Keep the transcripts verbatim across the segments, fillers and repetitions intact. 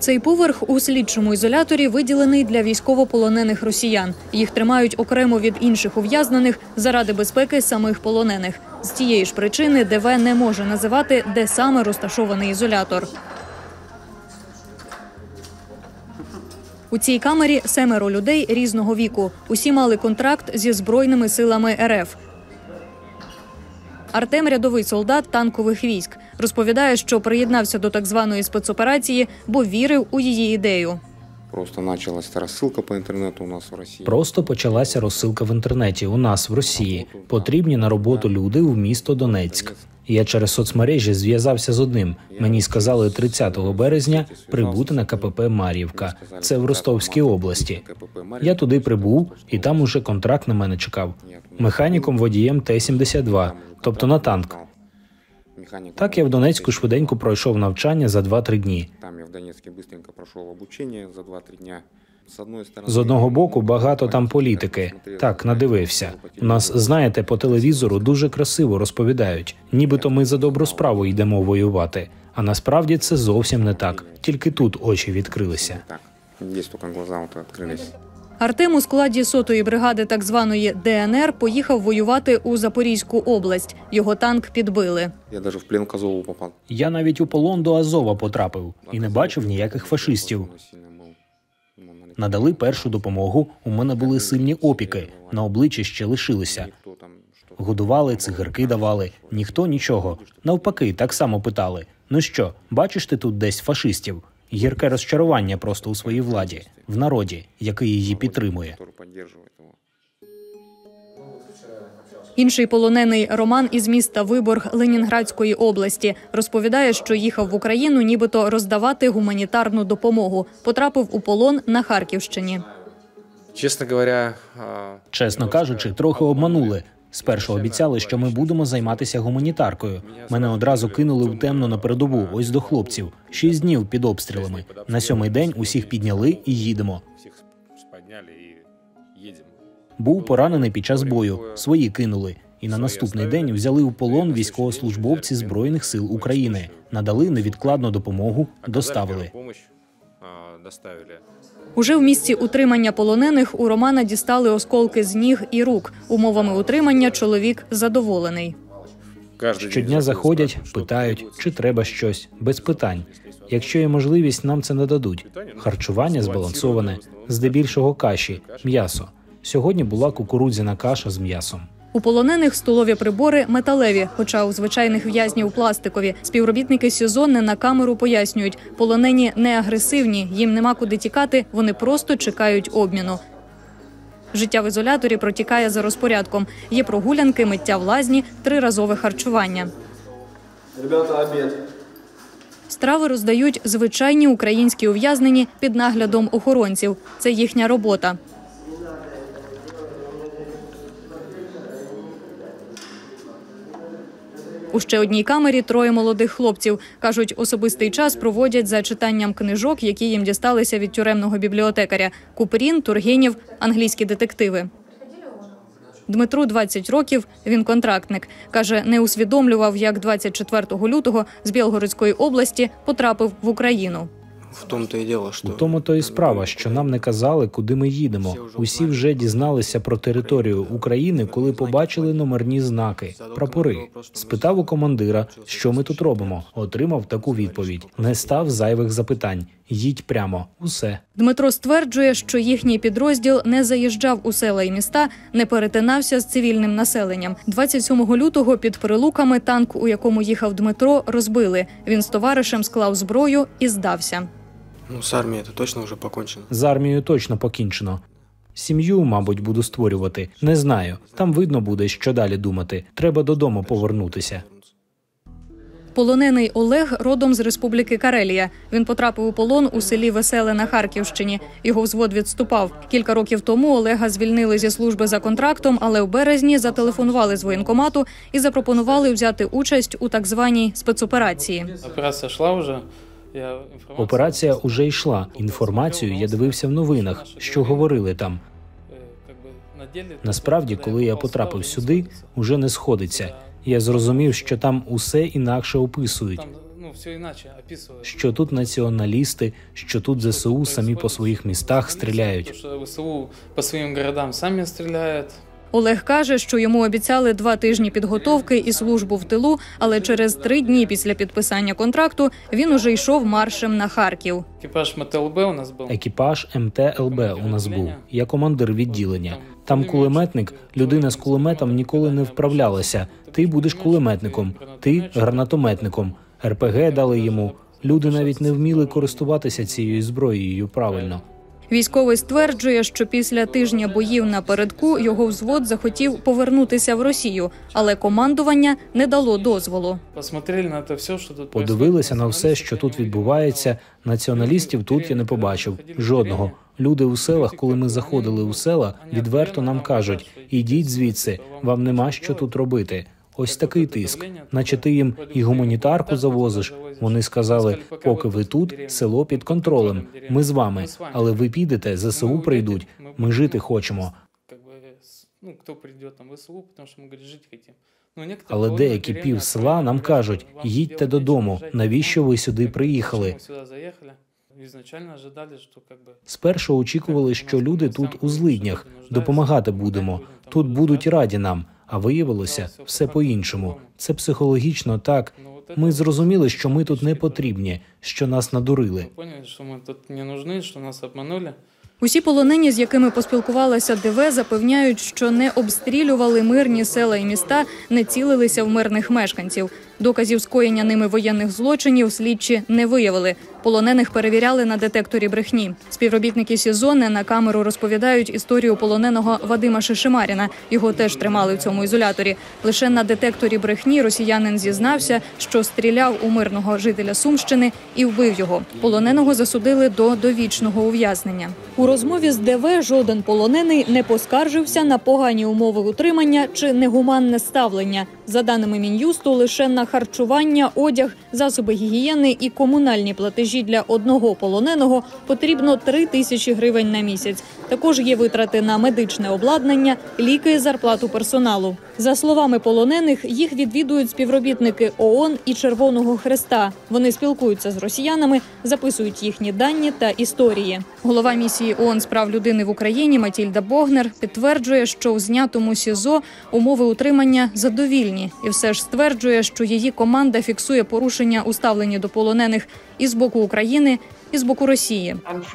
Цей поверх у слідчому ізоляторі виділений для військовополонених росіян. Їх тримають окремо від інших ув'язнених заради безпеки самих полонених. З цієї ж причини ДВ не може називати, де саме розташований ізолятор. У цій камері семеро людей різного віку. Усі мали контракт зі Збройними силами РФ. Артем – рядовий солдат танкових військ. Розповідає, що приєднався до так званої спецоперації, бо вірив у її ідею. Просто почалася розсилка по інтернету у нас в Росії. Просто почалася розсилка в інтернеті у нас в Росії. Потрібні на роботу люди в місто Донецьк. Я через соцмережі зв'язався з одним. Мені сказали тридцятого березня прибути на КПП «Мар'ївка». Це в Ростовській області. Я туди прибув, і там уже контракт на мене чекав. Механіком-водієм Т сімдесят два, тобто на танк. Так я в Донецьку швиденько пройшов навчання за два-три дні. Там я в Донецьку швидко пройшов обучення за два-три дні. З одного боку, багато там політики. Так, надивився. У нас, знаєте, по телевізору дуже красиво розповідають. Нібито ми за добру справу йдемо воювати. А насправді це зовсім не так. Тільки тут очі відкрилися. Так, десь тільки глаза відкрилися. Артем у складі сотої бригади так званої ДНР поїхав воювати у Запорізьку область. Його танк підбили. Я навіть в плен к Азову попав. Я навіть у полон до Азова потрапив і не бачив ніяких фашистів. Надали першу допомогу, у мене були сильні опіки, на обличчі ще лишилися. Годували, цигарки давали, ніхто нічого. Навпаки, так само питали. Ну що, бачиш ти тут десь фашистів? Гірке розчарування просто у своїй владі, в народі, який її підтримує. Інший полонений Роман із міста Виборг Ленінградської області розповідає, що їхав в Україну нібито роздавати гуманітарну допомогу. Потрапив у полон на Харківщині. Чесно говоря, Чесно кажучи, трохи обманули. Спершу обіцяли, що ми будемо займатися гуманітаркою. Мене одразу кинули в темну на передову, ось до хлопців. Шість днів під обстрілами. На сьомий день усіх підняли і їдемо. Був поранений під час бою, свої кинули. І на наступний день взяли у полон військовослужбовці Збройних сил України. Надали невідкладну допомогу, доставили. Уже в місці утримання полонених у Романа дістали осколки з ніг і рук. Умовами утримання чоловік задоволений. Щодня заходять, питають, чи треба щось. Без питань. Якщо є можливість, нам це нададуть. Харчування збалансоване, здебільшого каші, м'ясо. Сьогодні була кукурудзяна каша з м'ясом. У полонених столові прибори металеві, хоча у звичайних в'язнів пластикові. Співробітники СІЗО не на камеру пояснюють, полонені не агресивні, їм нема куди тікати, вони просто чекають обміну. Життя в ізоляторі протікає за розпорядком. Є прогулянки, миття в лазні, триразове харчування. Ребята, обід. Страви роздають звичайні українські ув'язнені під наглядом охоронців. Це їхня робота. У ще одній камері троє молодих хлопців. Кажуть, особистий час проводять за читанням книжок, які їм дісталися від тюремного бібліотекаря. Купрін, Тургенєв, англійські детективи. Дмитру двадцять років, він контрактник. Каже, не усвідомлював, як двадцять четвертого лютого з Білгородської області потрапив в Україну. В тому-то і діло, що... У тому-то і справа, що нам не казали, куди ми їдемо. Усі вже дізналися про територію України, коли побачили номерні знаки, прапори. Спитав у командира, що ми тут робимо. Отримав таку відповідь. Не став зайвих запитань. Їдь прямо. Усе. Дмитро стверджує, що їхній підрозділ не заїжджав у села і міста, не перетинався з цивільним населенням. двадцять сьомого лютого під Прилуками танк, у якому їхав Дмитро, розбили. Він з товаришем склав зброю і здався. Ну, з армією це точно вже покінчено. З армією точно покінчено. Сім'ю, мабуть, буду створювати. Не знаю. Там видно буде, що далі думати. Треба додому повернутися. Полонений Олег родом з Республіки Карелія. Він потрапив у полон у селі Веселе на Харківщині. Його взвод відступав. Кілька років тому Олега звільнили зі служби за контрактом, але в березні зателефонували з воєнкомату і запропонували взяти участь у так званій спецоперації. Операція йшла вже. Операція уже йшла. Інформацію я дивився в новинах, що говорили там. Насправді, коли я потрапив сюди, уже не сходиться. Я зрозумів, що там усе інакше описують. все иначе описывают. Що тут націоналісти, що тут ЗСУ самі по своїх містах стріляють. То, что ВСУ по своим городам сами стреляют. Олег каже, що йому обіцяли два тижні підготовки і службу в тилу, але через три дні після підписання контракту він уже йшов маршем на Харків. Екіпаж МТЛБ у нас був. Екіпаж МТЛБ у нас був. Я командир відділення. Там кулеметник, людина з кулеметом ніколи не вправлялася. Ти будеш кулеметником, ти гранатометником. РПГ дали йому. Люди навіть не вміли користуватися цією зброєю правильно. Військовий стверджує, що після тижня боїв на передку його взвод захотів повернутися в Росію, але командування не дало дозволу. Подивилися на все, що тут відбувається. Націоналістів тут я не побачив. Жодного. Люди у селах, коли ми заходили у села, відверто нам кажуть: «Ідіть звідси, вам нема що тут робити». Ось такий тиск. Наче ти їм і гуманітарку завозиш. Вони сказали: поки ви тут, село під контролем. Ми з вами. Але ви підете, ЗСУ прийдуть. Ми жити хочемо. Але деякі пів села нам кажуть: їдьте додому. Навіщо ви сюди приїхали? Спершу очікували, що люди тут у злиднях. Допомагати будемо. Тут будуть раді нам. А виявилося все по-іншому. Це психологічно так. Ми зрозуміли, що ми тут не потрібні, що нас надурили. Усі полонені, з якими поспілкувалася ДВ, запевняють, що не обстрілювали мирні села і міста, не цілилися в мирних мешканців. Доказів скоєння ними воєнних злочинів слідчі не виявили. Полонених перевіряли на детекторі брехні. Співробітники СІЗО не на камеру розповідають історію полоненого Вадима Шишимаріна. Його теж тримали в цьому ізоляторі. Лише на детекторі брехні росіянин зізнався, що стріляв у мирного жителя Сумщини і вбив його. Полоненого засудили до довічного ув'язнення. У розмові з ДВ жоден полонений не поскаржився на погані умови утримання чи негуманне ставлення. За даними Мін'юсту, лише на харчування, одяг, засоби гігієни і комунальні платежі для одного полоненого потрібно три тисячі гривень на місяць. Також є витрати на медичне обладнання, ліки і зарплату персоналу. За словами полонених, їх відвідують співробітники ООН і Червоного Хреста. Вони спілкуються з росіянами, записують їхні дані та історії. Голова місії ООН з прав людини в Україні Матільда Богнер підтверджує, що у знятому СІЗО умови утримання задовільні. І все ж стверджує, що її команда фіксує порушення у ставленні до полонених і з боку України, і з боку Росії.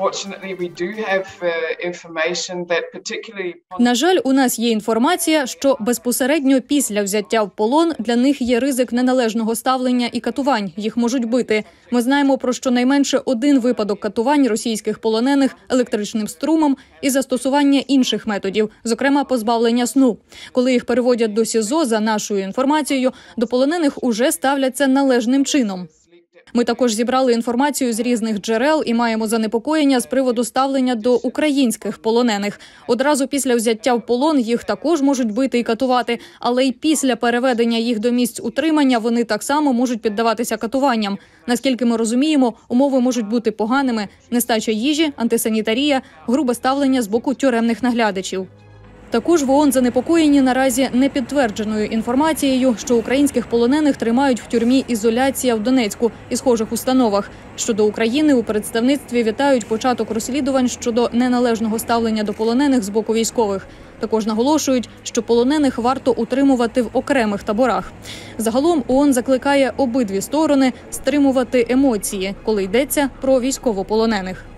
На жаль, у нас є інформація, що безпосередньо після взяття в полон для них є ризик неналежного ставлення і катувань. Їх можуть бити. Ми знаємо про щонайменше один випадок катувань російських полонених електричним струмом і застосування інших методів, зокрема позбавлення сну. Коли їх переводять до СІЗО, за нашою інформацією, до полонених уже ставляться належним чином. Ми також зібрали інформацію з різних джерел і маємо занепокоєння з приводу ставлення до українських полонених. Одразу після взяття в полон їх також можуть бити і катувати, але й після переведення їх до місць утримання вони так само можуть піддаватися катуванням. Наскільки ми розуміємо, умови можуть бути поганими: нестача їжі, антисанітарія, грубе ставлення з боку тюремних наглядачів. Також в ООН занепокоєні наразі непідтвердженою інформацією, що українських полонених тримають в тюрмі «Ізоляція» в Донецьку і схожих установах. Щодо України у представництві вітають початок розслідувань щодо неналежного ставлення до полонених з боку військових. Також наголошують, що полонених варто утримувати в окремих таборах. Загалом ООН закликає обидві сторони стримувати емоції, коли йдеться про військовополонених.